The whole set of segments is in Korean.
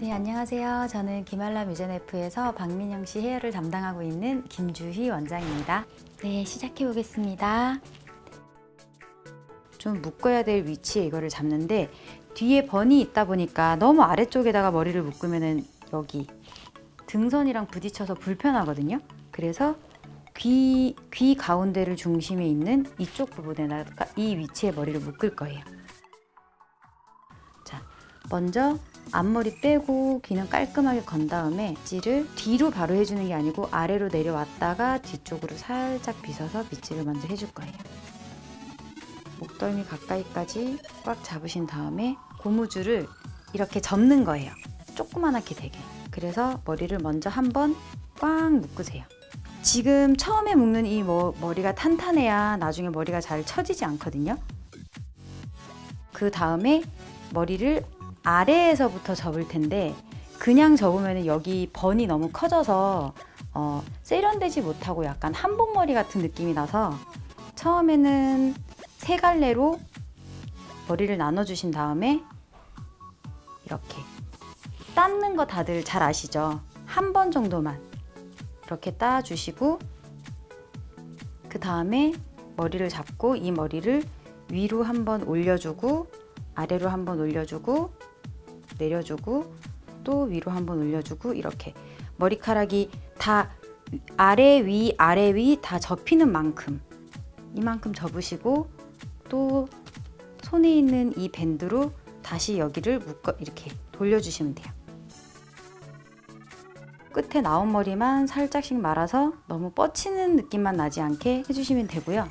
네, 안녕하세요. 저는 기말라 뮤젠F에서 박민영 씨 헤어를 담당하고 있는 김주희 원장입니다. 네, 시작해 보겠습니다. 좀 묶어야 될 위치에 이거를 잡는데 뒤에 번이 있다 보니까 너무 아래쪽에다가 머리를 묶으면은 여기 등선이랑 부딪혀서 불편하거든요. 그래서 귀 가운데를 중심에 있는 이쪽 부분에다가 이 위치에 머리를 묶을 거예요. 자, 먼저 앞머리 빼고 귀는 깔끔하게 건 다음에 빗질을 뒤로 바로 해주는 게 아니고 아래로 내려왔다가 뒤쪽으로 살짝 빗어서 빗질을 먼저 해줄 거예요. 목덜미 가까이까지 꽉 잡으신 다음에 고무줄을 이렇게 접는 거예요. 조그만하게 되게. 그래서 머리를 먼저 한번 꽉 묶으세요. 지금 처음에 묶는 이 머리가 탄탄해야 나중에 머리가 잘 처지지 않거든요. 그 다음에 머리를 아래에서부터 접을 텐데 그냥 접으면 여기 번이 너무 커져서 세련되지 못하고 약간 한복머리 같은 느낌이 나서 처음에는 세 갈래로 머리를 나눠주신 다음에 이렇게 닦는 거 다들 잘 아시죠? 한 번 정도만 이렇게 따주시고 그 다음에 머리를 잡고 이 머리를 위로 한번 올려주고 아래로 한번 올려주고 내려주고 또 위로 한번 올려주고 이렇게 머리카락이 다 아래 위 다 접히는 만큼 이만큼 접으시고 또 손에 있는 이 밴드로 다시 여기를 묶어 이렇게 돌려주시면 돼요. 끝에 나온 머리만 살짝씩 말아서 너무 뻗치는 느낌만 나지 않게 해주시면 되고요.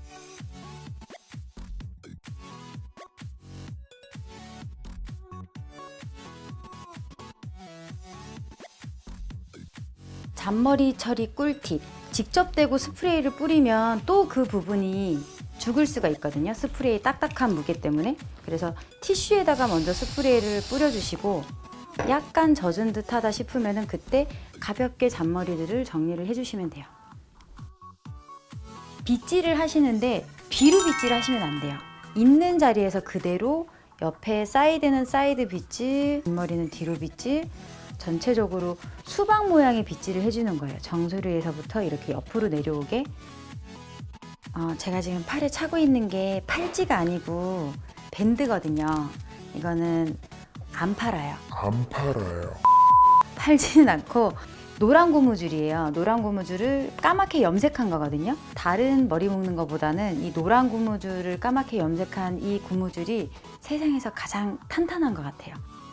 잔머리 처리 꿀팁. 직접 대고 스프레이를 뿌리면 또 그 부분이 죽을 수가 있거든요. 스프레이 딱딱한 무게 때문에. 그래서 티슈에다가 먼저 스프레이를 뿌려주시고 약간 젖은 듯 하다 싶으면 그때 가볍게 잔머리들을 정리를 해주시면 돼요. 빗질을 하시는데 뒤로 빗질 하시면 안 돼요. 있는 자리에서 그대로 옆에 사이드는 사이드 빗질, 뒷머리는 뒤로 빗질, 전체적으로 수박 모양의 빗질을 해주는 거예요. 정수리에서부터 이렇게 옆으로 내려오게. 제가 지금 팔에 차고 있는 게 팔찌가 아니고 밴드거든요. 이거는 안 팔아요. 안 팔아요. 팔지는 않고 노란 고무줄이에요. 노란 고무줄을 까맣게 염색한 거거든요. 다른 머리 묶는 것보다는 이 노란 고무줄을 까맣게 염색한 이 고무줄이 세상에서 가장 탄탄한 것 같아요.